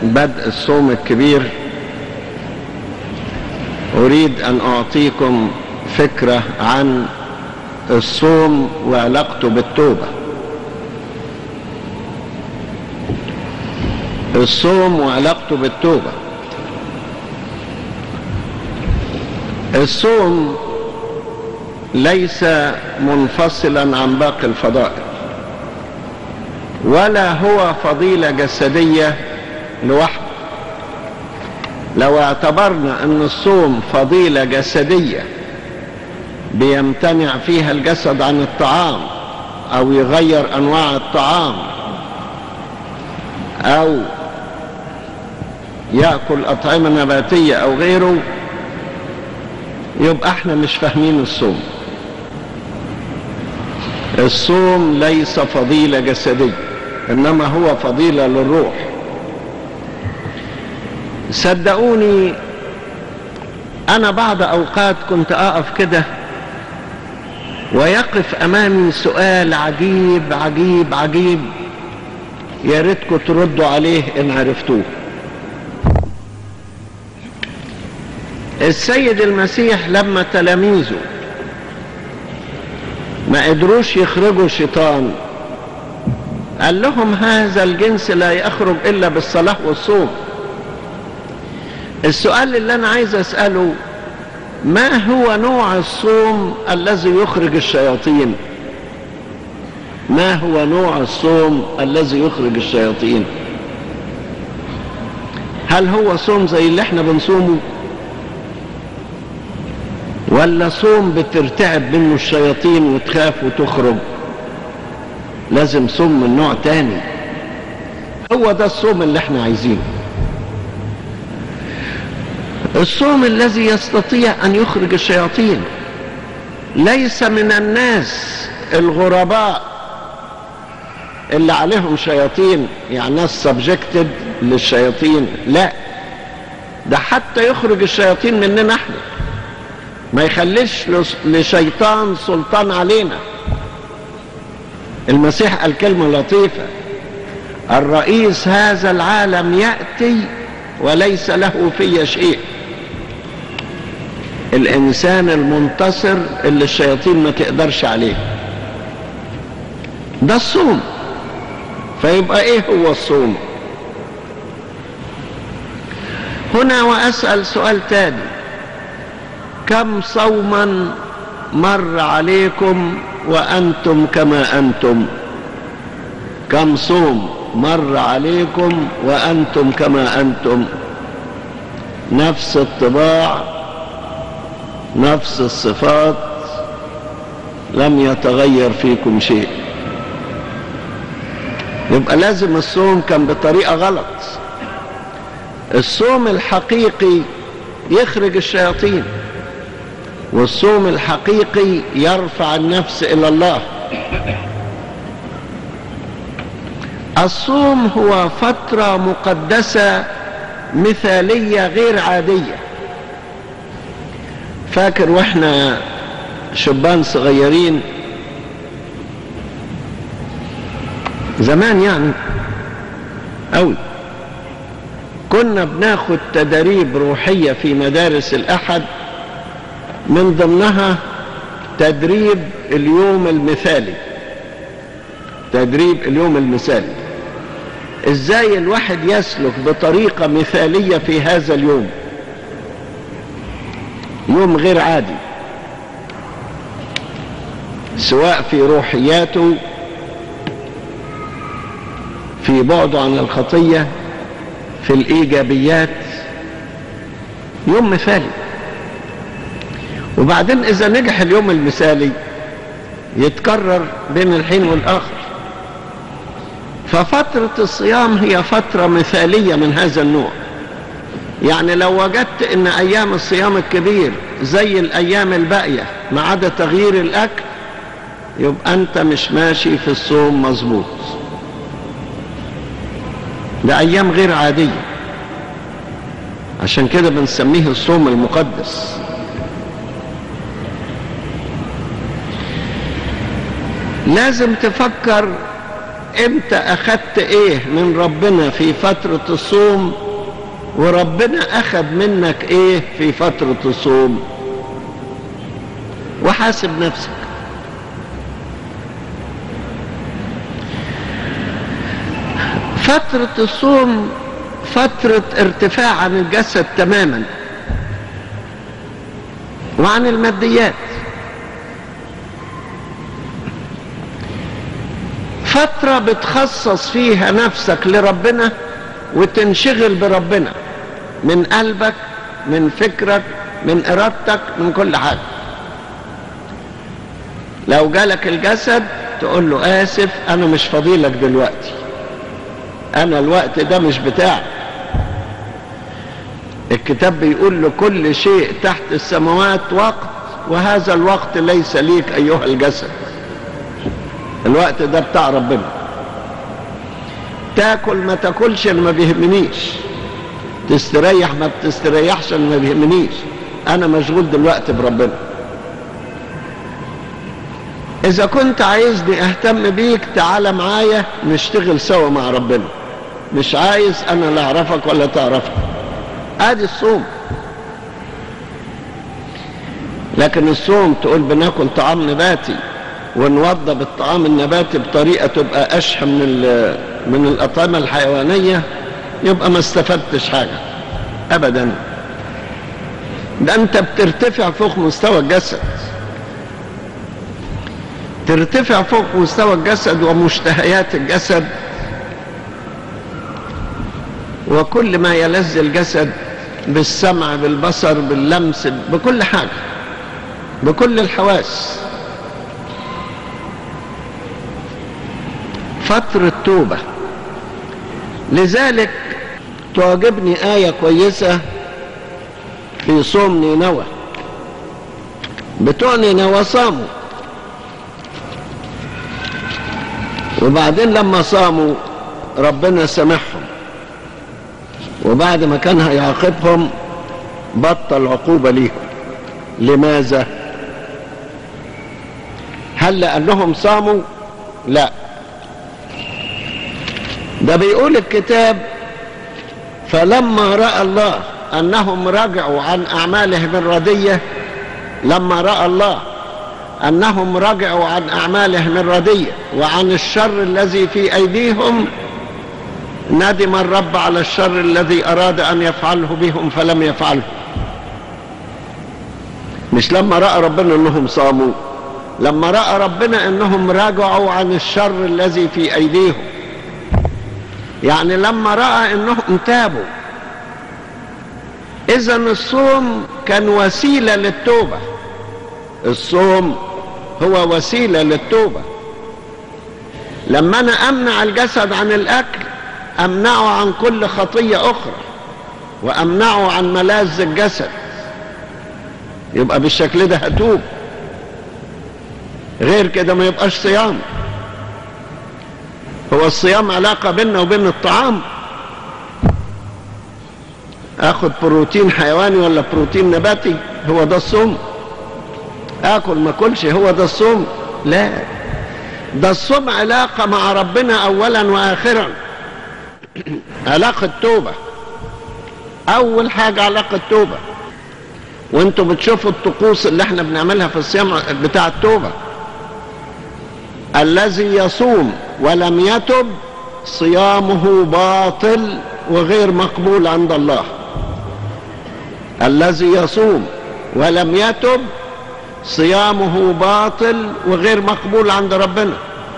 بدء الصوم الكبير أريد أن أعطيكم فكرة عن الصوم وعلاقته بالتوبة. الصوم وعلاقته بالتوبة. الصوم ليس منفصلا عن باقي الفضائل، ولا هو فضيلة جسدية لوحده. لو اعتبرنا ان الصوم فضيلة جسدية بيمتنع فيها الجسد عن الطعام او يغير انواع الطعام او يأكل اطعمة نباتية او غيره، يبقى احنا مش فاهمين الصوم. الصوم ليس فضيلة جسدية، انما هو فضيلة للروح. صدقوني انا بعض اوقات كنت اقف كده ويقف امامي سؤال عجيب عجيب عجيب، يا ريتكم تردوا عليه ان عرفتوه. السيد المسيح لما تلاميذه ما قدروش يخرجوا الشيطان قال لهم هذا الجنس لا يخرج الا بالصلاة والصوم. السؤال اللي انا عايز اسأله، ما هو نوع الصوم الذي يخرج الشياطين؟ ما هو نوع الصوم الذي يخرج الشياطين؟ هل هو صوم زي اللي احنا بنصومه، ولا صوم بترتعب منه الشياطين وتخاف وتخرج؟ لازم صوم من نوع تاني. هو ده الصوم اللي احنا عايزينه، الصوم الذي يستطيع ان يخرج الشياطين، ليس من الناس الغرباء اللي عليهم شياطين، يعني ناس سبجكتد للشياطين، لا، ده حتى يخرج الشياطين مننا احنا، ما يخليش لشيطان سلطان علينا. المسيح قال كلمة لطيفة: الرئيس هذا العالم يأتي وليس له في شيء. الإنسان المنتصر اللي الشياطين ما تقدرش عليه، ده الصوم. فيبقى ايه هو الصوم هنا؟ وأسأل سؤال تاني: كم صوما مر عليكم وأنتم كما أنتم؟ كم صوم مر عليكم وأنتم كما أنتم؟ نفس الطباع، نفس الصفات، لم يتغير فيكم شيء. يبقى لازم الصوم كان بطريقة غلط. الصوم الحقيقي يخرج الشياطين، والصوم الحقيقي يرفع النفس إلى الله. الصوم هو فترة مقدسة مثالية غير عادية. فاكر واحنا شبان صغيرين زمان يعني قوي، كنا بناخد تدريب روحية في مدارس الأحد، من ضمنها تدريب اليوم المثالي. تدريب اليوم المثالي، ازاي الواحد يسلك بطريقة مثالية في هذا اليوم، يوم غير عادي، سواء في روحياته، في بعده عن الخطية، في الإيجابيات، يوم مثالي. وبعدين إذا نجح اليوم المثالي يتكرر بين الحين والآخر. ففترة الصيام هي فترة مثالية من هذا النوع. يعني لو وجدت إن أيام الصيام الكبير زي الأيام الباقية ما عدا تغيير الأكل، يبقى أنت مش ماشي في الصوم مظبوط. ده أيام غير عادية، عشان كده بنسميه الصوم المقدس. لازم تفكر انت اخدت ايه من ربنا في فترة الصوم، وربنا اخد منك ايه في فترة الصوم، وحاسب نفسك. فترة الصوم فترة ارتفاع عن الجسد تماما وعن الماديات، فترة بتخصص فيها نفسك لربنا وتنشغل بربنا من قلبك، من فكرك، من إرادتك، من كل حاجة. لو جالك الجسد تقول له آسف أنا مش فاضيلك دلوقتي، أنا الوقت ده مش بتاعي. الكتاب بيقول لكل شيء تحت السماوات وقت، وهذا الوقت ليس ليك أيها الجسد. الوقت ده بتاع ربنا. تاكل ما تاكلش أنا ما بيهمنيش، تستريح ما بتستريحش أنا ما بيهمنيش، أنا مشغول دلوقتي بربنا. إذا كنت عايزني أهتم بيك تعال معايا نشتغل سوا مع ربنا، مش عايز أنا لا أعرفك ولا تعرفك. ادي الصوم. لكن الصوم تقول بناكل طعام نباتي ونوضب الطعام النباتي بطريقة تبقى أشهى من الأطعمة الحيوانية، يبقى ما استفدتش حاجة أبدا. ده أنت بترتفع فوق مستوى الجسد، ترتفع فوق مستوى الجسد ومشتهيات الجسد وكل ما يلذ الجسد بالسمع، بالبصر، باللمس، بكل حاجة، بكل الحواس. فترة توبة. لذلك تعجبني آية كويسة في صوم نينوى. بتوع نينوى صاموا، وبعدين لما صاموا ربنا سامحهم، وبعد ما كان هيعاقبهم بطل عقوبة ليهم. لماذا؟ هل لأنهم صاموا؟ لا، ده بيقول الكتاب فلما رأى الله أنهم رجعوا عن أعمالهم الردية، لما رأى الله أنهم رجعوا عن أعمالهم الردية وعن الشر الذي في أيديهم، ندم الرب على الشر الذي أراد أن يفعله بهم فلم يفعله. مش لما رأى ربنا أنهم صاموا، لما رأى ربنا أنهم رجعوا عن الشر الذي في أيديهم، يعني لما رأى أنهم تابوا. إذن الصوم كان وسيلة للتوبة. الصوم هو وسيلة للتوبة. لما أنا أمنع الجسد عن الأكل أمنعه عن كل خطية أخرى، وأمنعه عن ملاذ الجسد، يبقى بالشكل ده هتوب. غير كده ما يبقاش صيام. هو الصيام علاقة بيننا وبين الطعام؟ اخد بروتين حيواني ولا بروتين نباتي؟ هو ده الصوم؟ اكل ما اكلش هو ده الصوم؟ لا، ده الصوم علاقة مع ربنا اولا واخرا. علاقة توبة. اول حاجة علاقة توبة. وانتوا بتشوفوا الطقوس اللي احنا بنعملها في الصيام بتاع التوبة. الذي يصوم ولم يتب صيامه باطل وغير مقبول عند الله. الذي يصوم ولم يتب صيامه باطل وغير مقبول عند ربنا.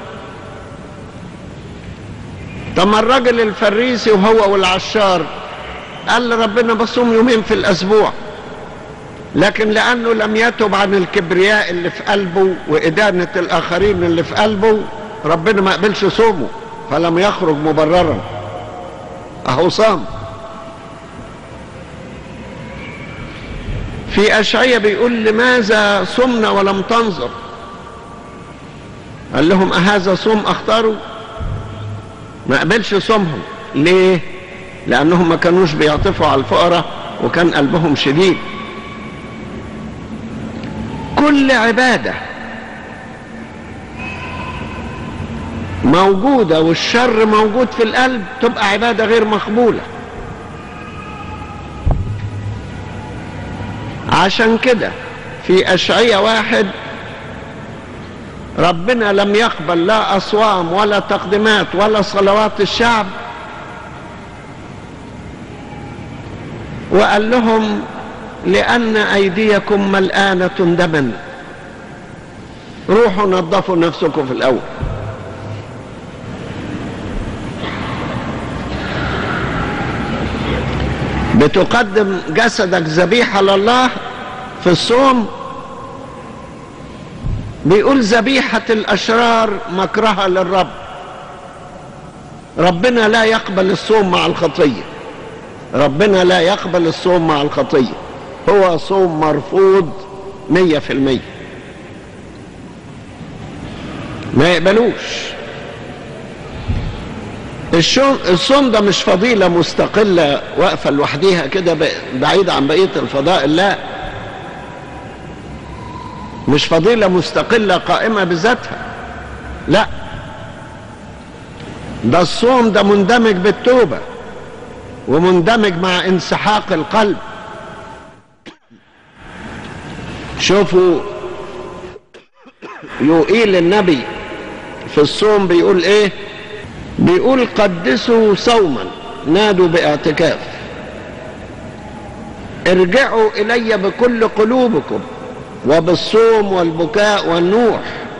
طب الراجل الفريسي وهو والعشار قال لربنا بصوم يومين في الأسبوع، لكن لأنه لم يتب عن الكبرياء اللي في قلبه وإدانة الآخرين اللي في قلبه، ربنا ما قبلش صومه فلم يخرج مبررا. أهو صام. في أشعية بيقول لماذا صمنا ولم تنظر؟ قال لهم أهذا صوم أختاروا؟ ما قبلش صومهم. ليه؟ لأنهم ما كانوش بيعطفوا على الفقراء وكان قلبهم شديد. كل عبادة موجودة والشر موجود في القلب تبقى عبادة غير مقبولة. عشان كده في أشعية 1 ربنا لم يقبل لا أصوام ولا تقديمات ولا صلوات الشعب، وقال لهم لأن أيديكم ملآنة دما، روحوا نظفوا نفسكم في الأول. بتقدم جسدك ذبيحة لله في الصوم، بيقول ذبيحة الأشرار مكرهة للرب. ربنا لا يقبل الصوم مع الخطية، ربنا لا يقبل الصوم مع الخطية، هو صوم مرفوض 100%، ما يقبلوش. الصوم ده مش فضيلة مستقلة واقفة لوحديها كده بعيدة عن بقية الفضائل، لا، مش فضيلة مستقلة قائمة بذاتها، لا، ده الصوم ده مندمج بالتوبة ومندمج مع انسحاق القلب. شوفوا يوئيل النبي في الصوم بيقول ايه؟ بيقول قدسوا صوما نادوا باعتكاف، ارجعوا الي بكل قلوبكم وبالصوم والبكاء والنوح،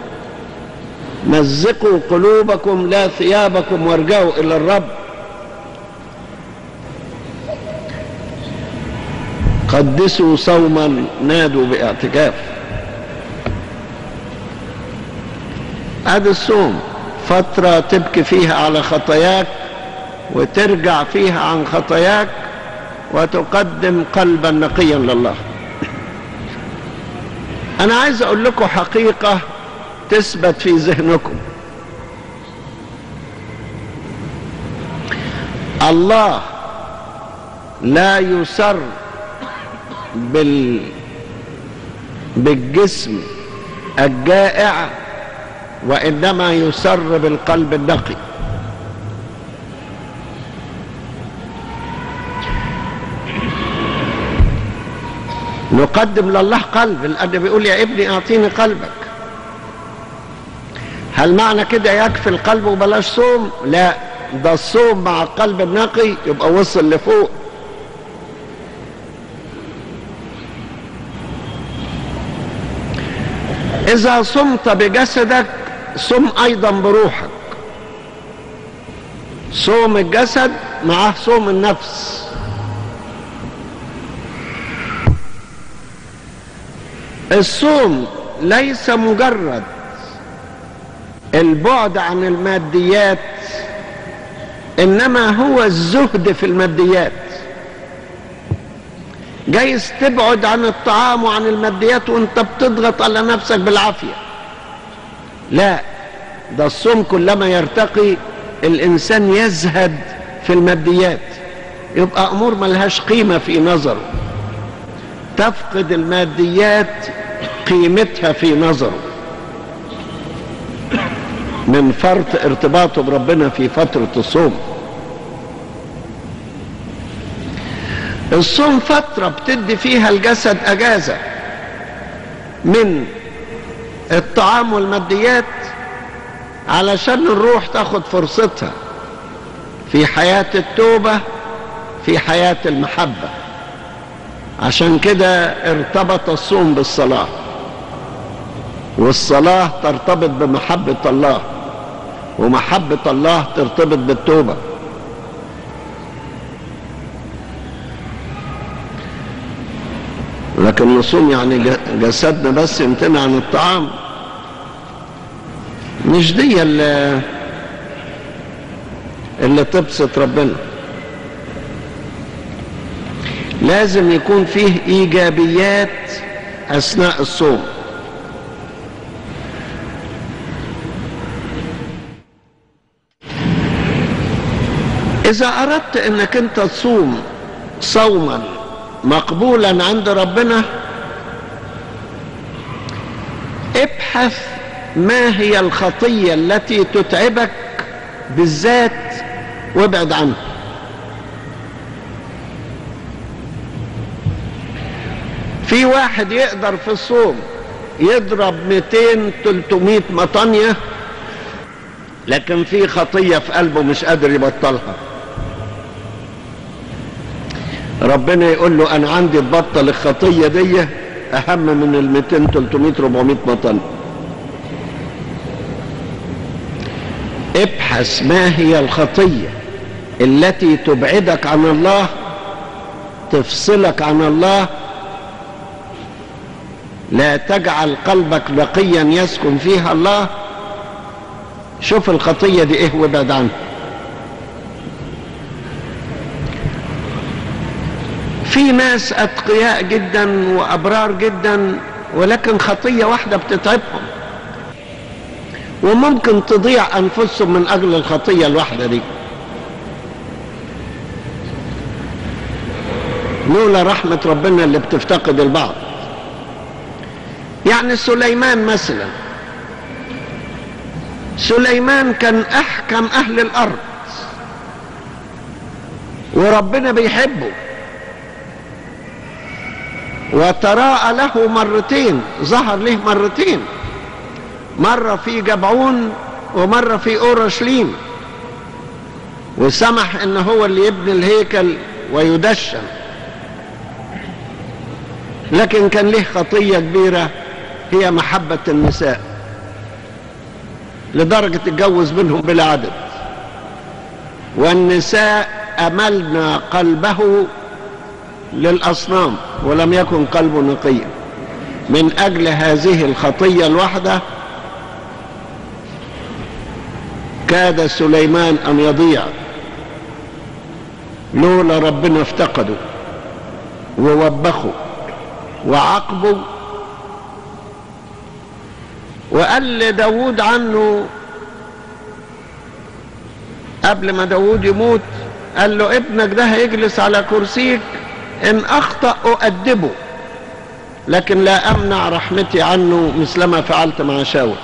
مزقوا قلوبكم لا ثيابكم وارجعوا الى الرب. قدسوا صوما نادوا باعتكاف. ادي الصوم، فترة تبكي فيها على خطاياك وترجع فيها عن خطاياك وتقدم قلبا نقيا لله. انا عايز اقول لكم حقيقة تثبت في ذهنكم. الله لا يسر بالجسم الجائع، وإنما يسر بالقلب النقي. نقدم لله قلب، لأن بيقول يا ابني أعطيني قلبك. هل معنى كده يكفي القلب وبلاش صوم؟ لا، ده الصوم مع القلب النقي يبقى وصل لفوق. إذا صمت بجسدك صم أيضا بروحك. صوم الجسد معه صوم النفس. الصوم ليس مجرد البعد عن الماديات، إنما هو الزهد في الماديات. جايز تبعد عن الطعام وعن الماديات وانت بتضغط على نفسك بالعافية، لا، ده الصوم كلما يرتقي الإنسان يزهد في الماديات، يبقى أمور ملهاش قيمة في نظره، تفقد الماديات قيمتها في نظره من فرط ارتباطه بربنا في فترة الصوم. الصوم فترة بتدي فيها الجسد أجازة من الطعام والماديات علشان الروح تاخد فرصتها في حياة التوبة، في حياة المحبة. عشان كده ارتبط الصوم بالصلاة، والصلاة ترتبط بمحبة الله، ومحبة الله ترتبط بالتوبة. لكن نصوم يعني جسدنا بس يمتنع عن الطعام، مش دي اللي تبسط ربنا. لازم يكون فيه ايجابيات اثناء الصوم. اذا اردت انك انت تصوم صوما مقبولا عند ربنا، ابحث ما هي الخطية التي تتعبك بالذات وابعد عنها. في واحد يقدر في الصوم يضرب 200-300 مطانية، لكن في خطية في قلبه مش قادر يبطلها. ربنا يقول له انا عندي تبطل الخطية دي اهم من 200-300-400 مطانية. ابحث ما هي الخطية التي تبعدك عن الله، تفصلك عن الله، لا تجعل قلبك نقيا يسكن فيها الله. شوف الخطية دي ايه وابعد عنها. في ناس اتقياء جدا وابرار جدا، ولكن خطية واحدة بتتعبهم، وممكن تضيع انفسهم من اجل الخطية الواحدة دي. لولا رحمة ربنا اللي بتفتقد البعض. يعني سليمان مثلا، سليمان كان احكم اهل الارض وربنا بيحبه، وتراءى له مرتين، ظهر له مرتين، مرة في جبعون ومرة في اورشليم، وسمح ان هو اللي يبني الهيكل ويدشن. لكن كان له خطية كبيرة هي محبة النساء، لدرجة اتجوز منهم بلا عدد. والنساء أملنا قلبه للأصنام ولم يكن قلبه نقيا. من أجل هذه الخطية الواحدة كاد سليمان أن يضيع، لولا ربنا افتقده ووبخه وعاقبه. وقال لداود عنه قبل ما داود يموت، قال له ابنك ده هيجلس على كرسيك، ان اخطأ اؤدبه، لكن لا امنع رحمتي عنه مثلما فعلت مع شاول.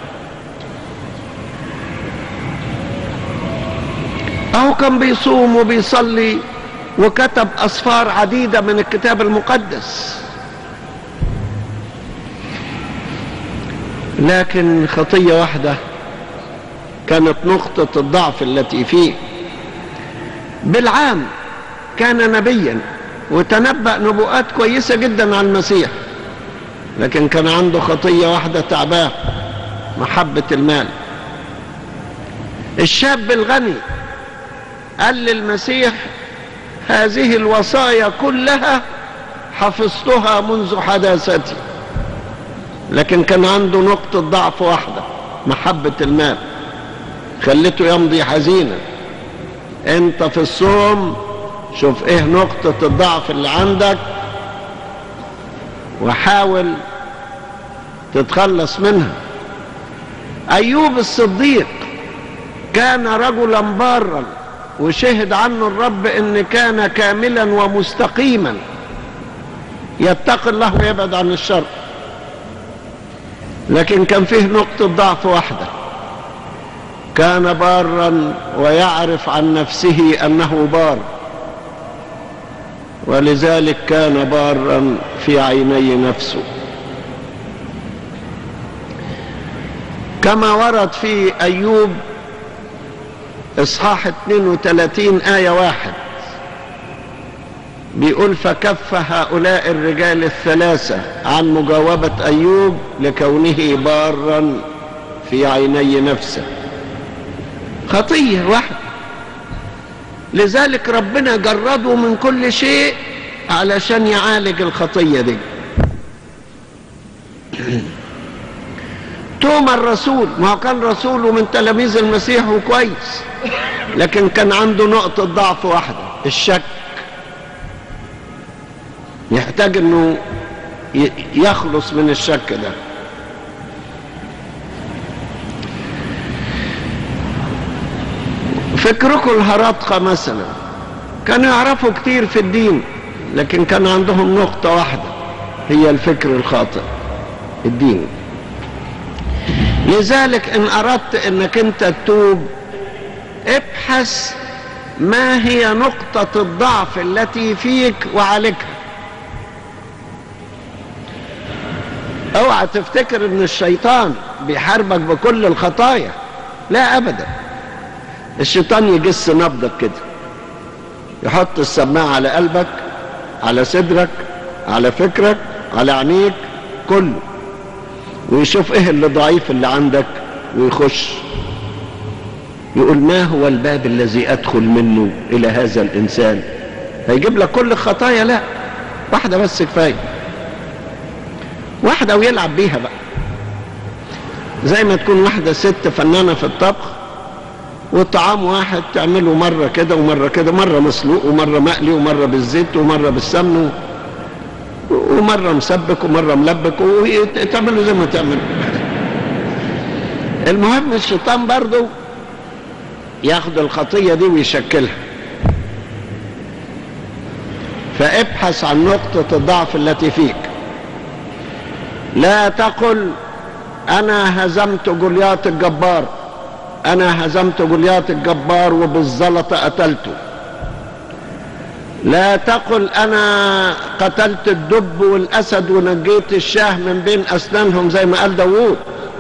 اهو كان بيصوم وبيصلي وكتب اصفار عديدة من الكتاب المقدس، لكن خطية واحدة كانت نقطة الضعف التي فيه. بالعام كان نبيا وتنبأ نبوءات كويسة جدا عن المسيح، لكن كان عنده خطية واحدة تعباه، محبة المال. الشاب الغني قال للمسيح هذه الوصايا كلها حفظتها منذ حداثتي، لكن كان عنده نقطة ضعف واحدة، محبة المال، خلته يمضي حزينا. انت في الصوم شوف ايه نقطة الضعف اللي عندك وحاول تتخلص منها. ايوب الصديق كان رجلا بارا، وشهد عنه الرب ان كان كاملا ومستقيما، يتقي الله ويبعد عن الشر، لكن كان فيه نقطة ضعف واحدة، كان بارا ويعرف عن نفسه انه بار، ولذلك كان بارا في عيني نفسه. كما ورد في ايوب اصحاح 32 آية 1 بيقول فكف هؤلاء الرجال الثلاثة عن مجاوبة ايوب لكونه بارا في عيني نفسه. خطية واحدة، لذلك ربنا جرده من كل شيء علشان يعالج الخطية دي. توما الرسول، ما هو كان رسول ومن تلاميذ المسيح وكويس، لكن كان عنده نقطة ضعف واحدة، الشك. يحتاج انه يخلص من الشك ده. فكركم الهراطقة مثلا كانوا يعرفوا كتير في الدين، لكن كان عندهم نقطة واحدة هي الفكر الخاطئ، الدين. لذلك ان اردت انك انت تتوب، ابحث ما هي نقطة الضعف التي فيك وعالجها. اوعى تفتكر ان الشيطان بيحاربك بكل الخطايا، لا ابدا. الشيطان يجس نبضك كده، يحط السماعة على قلبك، على صدرك، على فكرك، على عينيك، كله، ويشوف ايه اللي ضعيف اللي عندك ويخش يقول ما هو الباب الذي ادخل منه الى هذا الانسان. هيجيب لك كل الخطايا؟ لا، واحدة بس كفاية، واحدة ويلعب بيها بقى. زي ما تكون واحدة ست فنانة في الطبخ، والطعام واحد تعمله مرة كده ومرة كده، مرة مسلوق ومرة مقلي ومرة بالزيت ومرة بالسمن ومرة مسبك ومرة ملبك، وتعمله زي ما تعمله. المهم الشيطان برضو ياخد الخطية دي ويشكلها. فابحث عن نقطة الضعف التي فيك. لا تقل انا هزمت جولياط الجبار، انا هزمت جولياط الجبار وبالزلطة قتلته. لا تقل انا قتلت الدب والاسد ونجيت الشاه من بين اسنانهم زي ما قال داوود.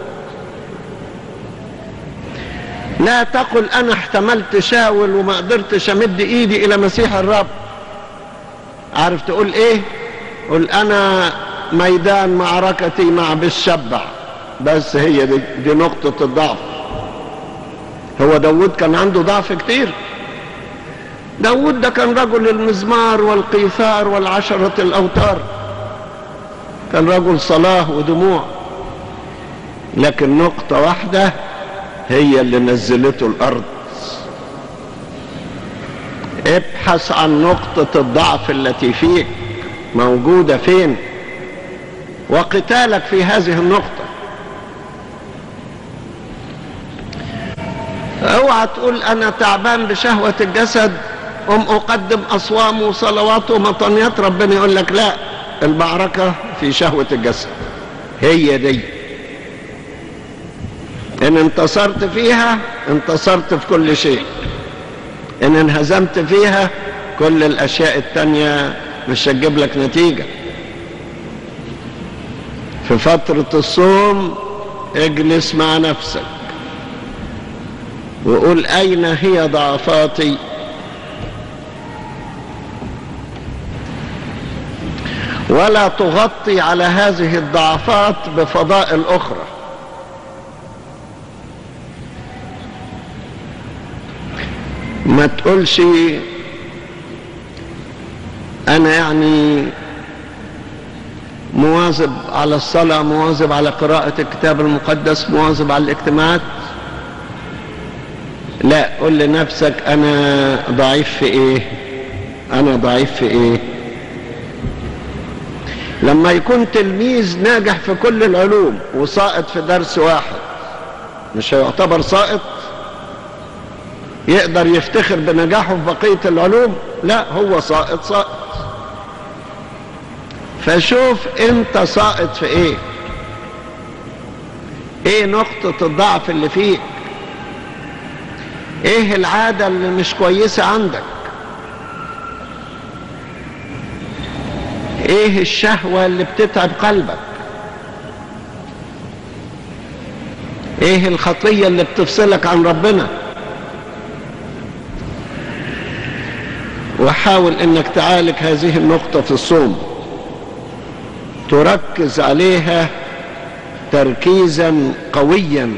لا تقل انا احتملت شاول وما قدرتش امد ايدي الى مسيح الرب. عارف تقول ايه؟ قل انا ميدان معركتي مع بالشبع. بس هي دي نقطة الضعف. هو داود كان عنده ضعف كتير. داود ده كان رجل المزمار والقيثار والعشرة الأوتار، كان رجل صلاة ودموع، لكن نقطة واحدة هي اللي نزلته الأرض. ابحث عن نقطة الضعف التي فيك موجودة فين، وقتالك في هذه النقطة. اوعى تقول انا تعبان بشهوة الجسد اقدم اصوام وصلوات ومطنيات. ربنا يقول لك لا، المعركة في شهوة الجسد، هي دي. ان انتصرت فيها انتصرت في كل شيء، ان انهزمت فيها كل الاشياء التانية مش هتجيب لك نتيجة. في فترة الصوم اجلس مع نفسك وقول اين هي ضعفاتي، ولا تغطي على هذه الضعفات بفضائل اخرى. ما تقولش انا يعني مواظب على الصلاة، مواظب على قراءة الكتاب المقدس، مواظب على الاجتماعات. لا، قل لنفسك انا ضعيف في ايه، انا ضعيف في ايه. لما يكون تلميذ ناجح في كل العلوم وساقط في درس واحد، مش هيعتبر ساقط؟ يقدر يفتخر بنجاحه في بقية العلوم؟ لا، هو ساقط ساقط. فشوف انت ساقط في ايه، ايه نقطة الضعف اللي فيك، ايه العادة اللي مش كويسة عندك، ايه الشهوة اللي بتتعب قلبك، ايه الخطية اللي بتفصلك عن ربنا. وحاول انك تعالج هذه النقطة في الصوم، تركز عليها تركيزا قويا.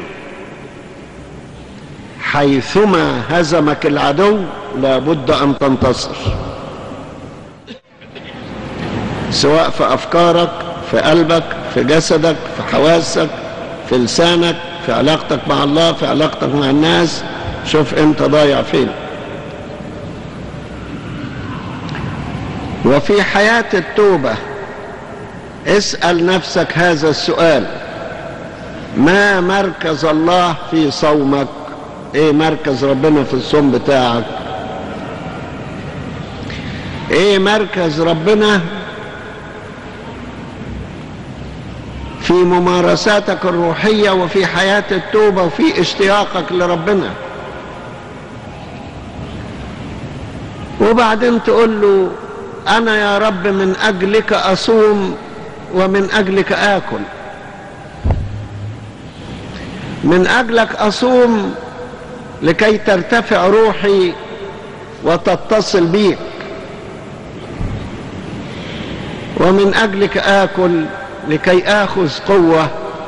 حيثما هزمك العدو لابد ان تنتصر، سواء في افكارك، في قلبك، في جسدك، في حواسك، في لسانك، في علاقتك مع الله، في علاقتك مع الناس. شوف انت ضايع فين. وفي حياة التوبة اسأل نفسك هذا السؤال: ما مركز الله في صومك؟ ايه مركز ربنا في الصوم بتاعك؟ ايه مركز ربنا في في ممارساتك الروحية وفي حياة التوبة وفي اشتياقك لربنا. وبعدين تقول له أنا يا رب من أجلك أصوم ومن أجلك آكل. من أجلك أصوم لكي ترتفع روحي وتتصل بيك، ومن أجلك آكل لكي آخذ قوة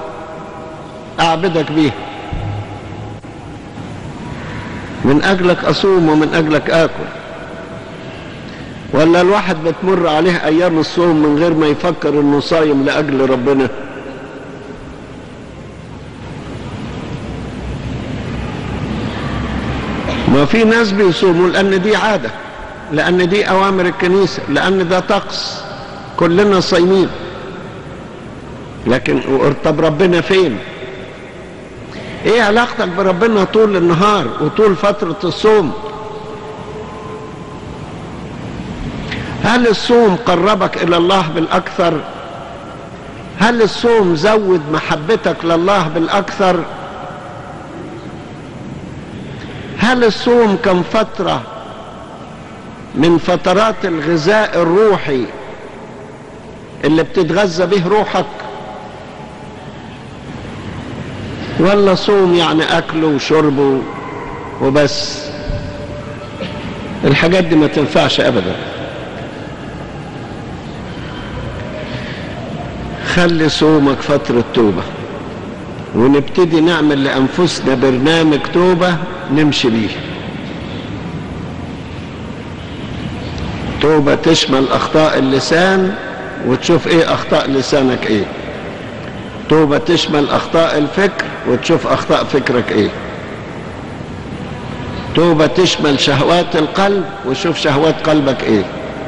أعبدك بيها. من أجلك أصوم ومن أجلك آكل. ولا الواحد بتمر عليه أيام الصوم من غير ما يفكر إنه صايم لأجل ربنا؟ ما في ناس بيصوموا لأن دي عادة، لأن دي أوامر الكنيسة، لأن ده طقس، كلنا صايمين. لكن طب ربنا فين؟ ايه علاقتك بربنا طول النهار وطول فترة الصوم؟ هل الصوم قربك إلى الله بالأكثر؟ هل الصوم زود محبتك لله بالأكثر؟ هل الصوم كان فترة من فترات الغذاء الروحي اللي بتتغذى به روحك؟ ولا صوم يعني أكله وشربه وبس؟ الحاجات دي ما تنفعش أبدا. خلي صومك فترة توبة، ونبتدي نعمل لأنفسنا برنامج توبة نمشي بيه. توبة تشمل أخطاء اللسان وتشوف إيه أخطاء لسانك إيه. توبة تشمل أخطاء الفكر وتشوف أخطاء فكرك إيه. توبة تشمل شهوات القلب وشوف شهوات قلبك إيه.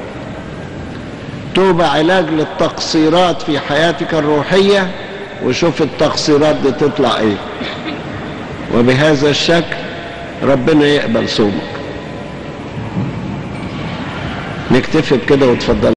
توبة علاج للتقصيرات في حياتك الروحية وشوف التقصيرات دي تطلع إيه. وبهذا الشكل ربنا يقبل صومك. نكتفي بكده وتفضل.